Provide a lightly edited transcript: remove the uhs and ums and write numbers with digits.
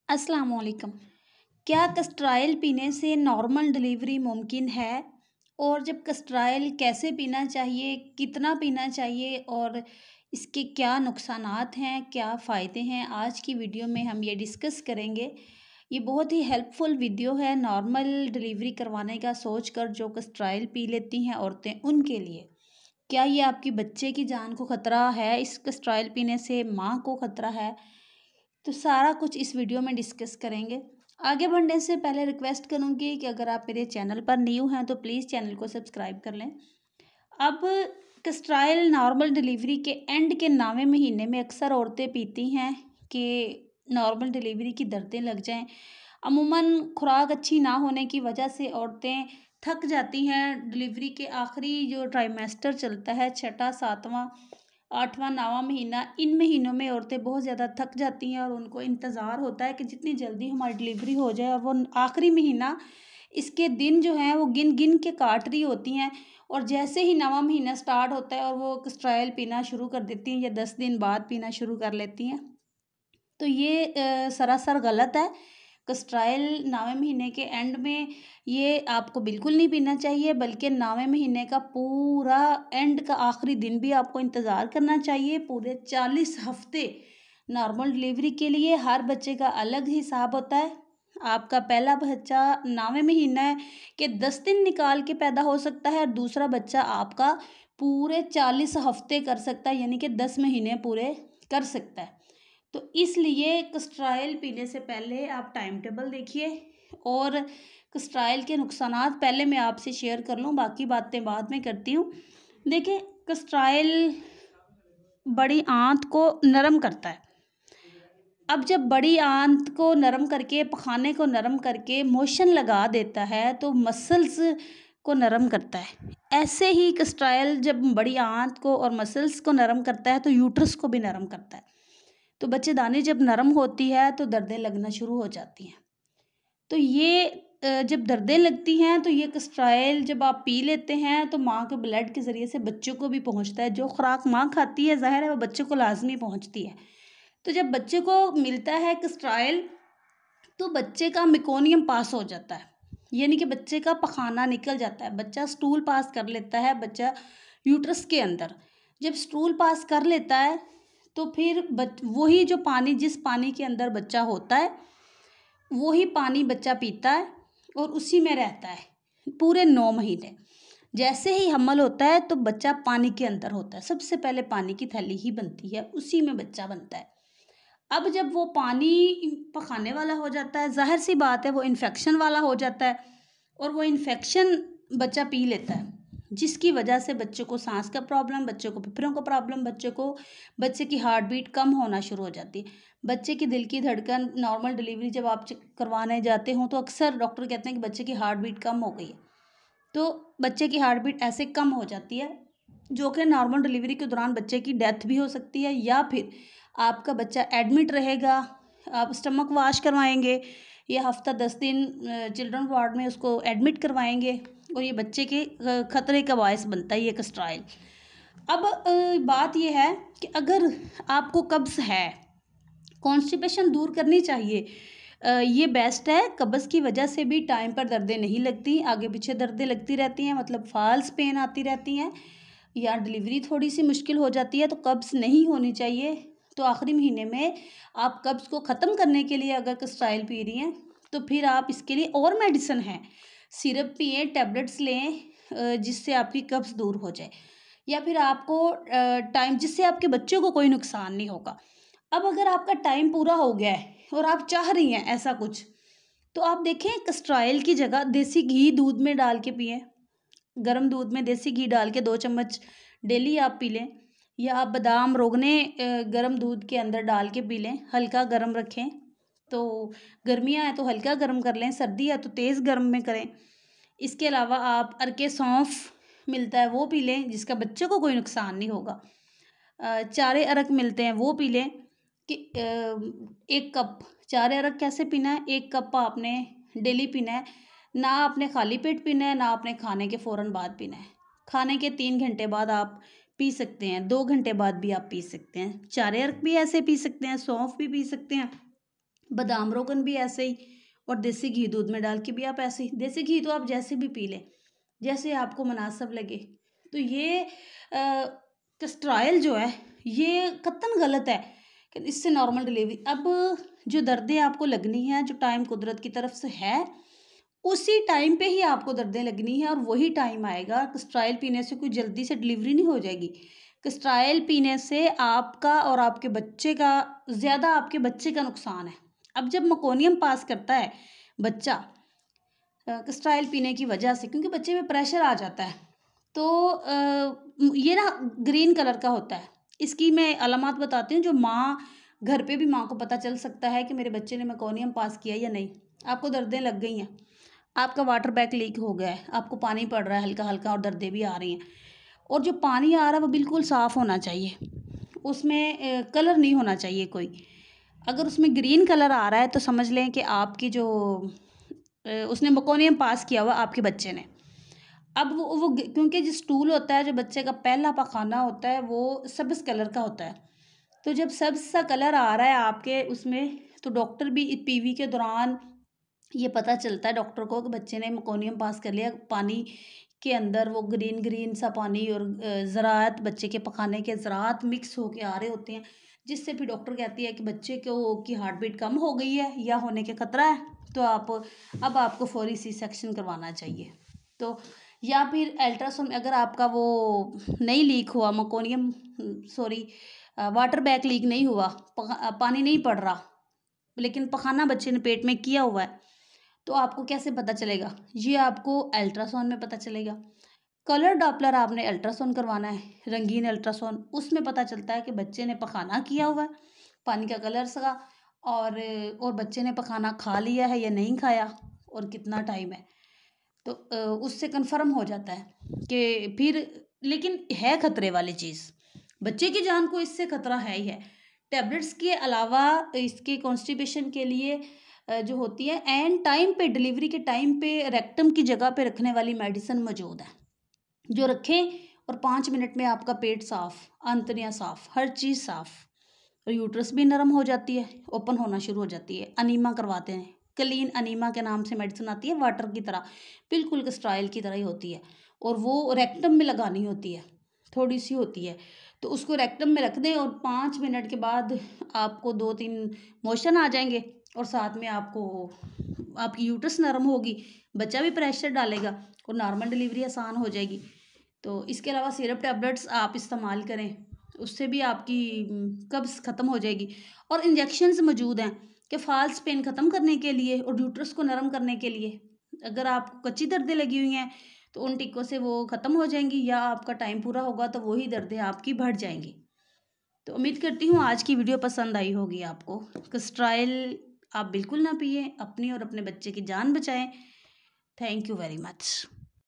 अस्सलाम वालेकुम। क्या कस्टराइल पीने से नॉर्मल डिलीवरी मुमकिन है? और जब कस्टराइल कैसे पीना चाहिए, कितना पीना चाहिए और इसके क्या नुकसानात हैं, क्या फ़ायदे हैं? आज की वीडियो में हम ये डिस्कस करेंगे। ये बहुत ही हेल्पफुल वीडियो है नॉर्मल डिलीवरी करवाने का सोच कर जो कस्टराइल पी लेती हैं औरतें, उनके लिए। क्या ये आपकी बच्चे की जान को ख़तरा है? इस कस्टराइल पीने से माँ को ख़तरा है? तो सारा कुछ इस वीडियो में डिस्कस करेंगे। आगे बढ़ने से पहले रिक्वेस्ट करूँगी कि अगर आप मेरे चैनल पर न्यू हैं तो प्लीज़ चैनल को सब्सक्राइब कर लें। अब कस्टराइल नॉर्मल डिलीवरी के एंड के 9वें महीने में अक्सर औरतें पीती हैं कि नॉर्मल डिलीवरी की दर्दें लग जाएं। अमूमन खुराक अच्छी ना होने की वजह से औरतें थक जाती हैं। डिलीवरी के आखिरी जो ट्राइमेस्टर चलता है, छठा, सातवां, आठवां, 9वां महीना, इन महीनों में औरतें बहुत ज़्यादा थक जाती हैं और उनको इंतज़ार होता है कि जितनी जल्दी हमारी डिलीवरी हो जाए। और वो आखिरी महीना, इसके दिन जो हैं वो गिन गिन के काट रही होती हैं। और जैसे ही 9वां महीना स्टार्ट होता है और वो कस्टराइल पीना शुरू कर देती हैं या 10 दिन बाद पीना शुरू कर लेती हैं, तो ये सरासर गलत है। कस्टराइल 9वें महीने के एंड में ये आपको बिल्कुल नहीं पीना चाहिए, बल्कि 9वें महीने का पूरा एंड का आखिरी दिन भी आपको इंतज़ार करना चाहिए। पूरे 40 हफ्ते नॉर्मल डिलीवरी के लिए हर बच्चे का अलग हिसाब होता है। आपका पहला बच्चा 9वें महीना है कि 10 दिन निकाल के पैदा हो सकता है और दूसरा बच्चा आपका पूरे 40 हफ्ते कर सकता है, यानी कि 10 महीने पूरे कर सकता है। तो इसलिए कस्टराइल पीने से पहले आप टाइम टेबल देखिए। और कस्टराइल के नुकसानात पहले मैं आपसे शेयर कर लूँ, बाकी बातें बाद में करती हूँ। देखिए, कस्टराइल बड़ी आंत को नरम करता है। अब जब बड़ी आंत को नरम करके, पखाने को नरम करके मोशन लगा देता है तो मसल्स को नरम करता है। ऐसे ही कस्टराइल जब बड़ी आंत को और मसल्स को नरम करता है तो यूट्रस को भी नरम करता है। तो बच्चेदानी जब नरम होती है तो दर्दें लगना शुरू हो जाती हैं। तो ये जब दर्दें लगती हैं तो ये कस्टराइल जब आप पी लेते हैं तो माँ के ब्लड के ज़रिए से बच्चों को भी पहुँचता है। जो खुराक माँ खाती है, ज़ाहिर है वो बच्चे को लाजमी पहुँचती है। तो जब बच्चे को मिलता है कस्टराइल तो बच्चे का मेकोनियम पास हो जाता है, यानी कि बच्चे का पखाना निकल जाता है। बच्चा स्टूल पास कर लेता है। बच्चा यूट्रस के अंदर जब स्टूल पास कर लेता है तो फिर वही जो पानी, जिस पानी के अंदर बच्चा होता है, वही पानी बच्चा पीता है और उसी में रहता है पूरे 9 महीने। जैसे ही हमल होता है तो बच्चा पानी के अंदर होता है। सबसे पहले पानी की थैली ही बनती है, उसी में बच्चा बनता है। अब जब वो पानी पखाने वाला हो जाता है, ज़ाहिर सी बात है वो इन्फेक्शन वाला हो जाता है और वो इन्फेक्शन बच्चा पी लेता है, जिसकी वजह से बच्चे को सांस का प्रॉब्लम, बच्चे को फेफड़ों का प्रॉब्लम, बच्चे की हार्ट बीट कम होना शुरू हो जाती है। बच्चे की दिल की धड़कन, नॉर्मल डिलीवरी जब आप चेक करवाने जाते हो तो अक्सर डॉक्टर कहते हैं कि बच्चे की हार्ट बीट कम हो गई है। तो बच्चे की हार्ट बीट ऐसे कम हो जाती है जो कि नॉर्मल डिलीवरी के दौरान बच्चे की डेथ भी हो सकती है, या फिर आपका बच्चा एडमिट रहेगा। आप स्टमक वाश करवाएंगे या हफ्ता 10 दिन चिल्ड्रन वार्ड में उसको एडमिट करवाएंगे और ये बच्चे के ख़तरे का बायस बनता है ये कस्टराइल। अब बात ये है कि अगर आपको कब्ज़ है, कॉन्स्टिपेशन दूर करनी चाहिए, ये बेस्ट है। कब्ज़ की वजह से भी टाइम पर दर्दें नहीं लगती, आगे पीछे दर्दें लगती रहती हैं, मतलब फॉल्स पेन आती रहती हैं या डिलीवरी थोड़ी सी मुश्किल हो जाती है, तो कब्ज़ नहीं होनी चाहिए। तो आखिरी महीने में आप कब्ज़ को ख़त्म करने के लिए अगर कस्टराइल पी रही हैं तो फिर आप इसके लिए और मेडिसिन है, सिरप पिए, टैबलेट्स लें जिससे आपकी कब्ज़ दूर हो जाए, या फिर आपको टाइम, जिससे आपके बच्चों को कोई नुकसान नहीं होगा। अब अगर आपका टाइम पूरा हो गया है और आप चाह रही हैं ऐसा कुछ, तो आप देखें कस्टराइल की जगह देसी घी दूध में डाल के पिएं। गर्म दूध में देसी घी डाल के 2 चम्मच डेली आप पी लें, या आप बादाम रोगने गर्म दूध के अंदर डाल के पी लें। हल्का गर्म रखें, तो गर्मियाँ हैं तो हल्का गर्म कर लें, सर्दी है तो तेज़ गर्म में करें। इसके अलावा आप अरके सौंफ मिलता है वो पी लें, जिसका बच्चे को कोई नुकसान नहीं होगा। चारे अरक मिलते हैं वो पी लें कि 1 कप चारे अरक कैसे पीना है, 1 कप आपने डेली पीना है। ना आपने खाली पेट पीना है, ना आपने खाने के फ़ौरन बाद पीना है। खाने के 3 घंटे बाद आप पी सकते हैं, 2 घंटे बाद भी आप पी सकते हैं। चारे अरक भी ऐसे पी सकते हैं, सौंफ भी पी सकते हैं। बादाम रोगन भी ऐसे ही, और देसी घी दूध में डाल के भी आप ऐसे ही, देसी घी तो आप जैसे भी पी लें, जैसे आपको मुनासिब लगे। तो ये कैस्टर ऑयल जो है ये कतई गलत है कि इससे नॉर्मल डिलीवरी। अब जो दर्दें आपको लगनी है, जो टाइम कुदरत की तरफ से है, उसी टाइम पे ही आपको दर्दें लगनी है, और वही टाइम आएगा। कैस्टर ऑयल पीने से कोई जल्दी से डिलीवरी नहीं हो जाएगी। कैस्टर ऑयल पीने से आपका और आपके बच्चे का, ज़्यादा आपके बच्चे का नुकसान है। अब जब मकोनियम पास करता है बच्चा कैस्टर ऑयल पीने की वजह से, क्योंकि बच्चे में प्रेशर आ जाता है, तो ये ना ग्रीन कलर का होता है। इसकी मैं अलामत बताती हूँ, जो माँ घर पे भी माँ को पता चल सकता है कि मेरे बच्चे ने मकोनियम पास किया या नहीं। आपको दर्दें लग गई हैं, आपका वाटर बैग लीक हो गया है, आपको पानी पड़ रहा है हल्का हल्का और दर्दें भी आ रही हैं, और जो पानी आ रहा है वो बिल्कुल साफ़ होना चाहिए, उसमें कलर नहीं होना चाहिए कोई। अगर उसमें ग्रीन कलर आ रहा है तो समझ लें कि आपकी जो उसने मकोनियम पास किया हुआ आपके बच्चे ने। अब वो क्योंकि जो स्टूल होता है, जो बच्चे का पहला पखाना होता है, वो सब्ज़ कलर का होता है। तो जब सब्ज़ सा कलर आ रहा है आपके उसमें, तो डॉक्टर भी पीवी के दौरान ये पता चलता है डॉक्टर को कि बच्चे ने मकोनियम पास कर लिया। पानी के अंदर वो ग्रीन ग्रीन सा पानी और ज़राअत, बच्चे के पखाने के ज़राअत मिक्स होके आ रहे होते हैं, जिससे फिर डॉक्टर कहती है कि बच्चे को की हार्ट बीट कम हो गई है या होने के ख़तरा है, तो अब आपको फौरी सी सेक्शन करवाना चाहिए। तो या फिर अल्ट्रासाउंड, अगर आपका वो नहीं लीक हुआ meconium, sorry water bag leak नहीं हुआ, पानी नहीं पड़ रहा, लेकिन पखाना बच्चे ने पेट में किया हुआ है, तो आपको कैसे पता चलेगा? ये आपको अल्ट्रासाउंड में पता चलेगा। कलर डॉपलर आपने अल्ट्रासाउंड करवाना है, रंगीन अल्ट्रासाउंड, उसमें पता चलता है कि बच्चे ने पखाना किया हुआ है, पानी का कलर सगा, और बच्चे ने पखाना खा लिया है या नहीं खाया, और कितना टाइम है। तो उससे कन्फर्म हो जाता है कि फिर, लेकिन है ख़तरे वाली चीज़, बच्चे की जान को इससे ख़तरा है ही है। टैबलेट्स के अलावा इसके कॉन्स्टिपेशन के लिए जो होती है, एंड टाइम पे, डिलीवरी के टाइम पे रेक्टम की जगह पे रखने वाली मेडिसिन मौजूद है, जो रखें और 5 मिनट में आपका पेट साफ़, आंतड़ियाँ साफ़, हर चीज़ साफ़, और यूट्रस भी नरम हो जाती है, ओपन होना शुरू हो जाती है। अनीमा करवाते हैं, क्लीन अनीमा के नाम से मेडिसिन आती है, वाटर की तरह, बिल्कुल कैस्टर ऑयल की तरह ही होती है, और वो रेक्टम में लगानी होती है, थोड़ी सी होती है, तो उसको रेक्टम में रख दें, और 5 मिनट के बाद आपको 2-3 मोशन आ जाएंगे, और साथ में आपकी यूट्रस नरम होगी, बच्चा भी प्रेशर डालेगा, और नॉर्मल डिलीवरी आसान हो जाएगी। तो इसके अलावा सिरप टैबलेट्स आप इस्तेमाल करें, उससे भी आपकी कब्ज़ ख़त्म हो जाएगी। और इंजेक्शन्स मौजूद हैं कि फॉल्स पेन ख़त्म करने के लिए और यूट्रस को नरम करने के लिए। अगर आपको कच्ची दर्दें लगी हुई हैं तो उन टिक्कों से वो ख़त्म हो जाएंगी, या आपका टाइम पूरा होगा तो वही दर्दें आपकी बढ़ जाएंगी। तो उम्मीद करती हूँ आज की वीडियो पसंद आई होगी आपको। कैस्टर ऑयल आप बिल्कुल ना पिए, अपनी और अपने बच्चे की जान बचाएं। Thank you very much.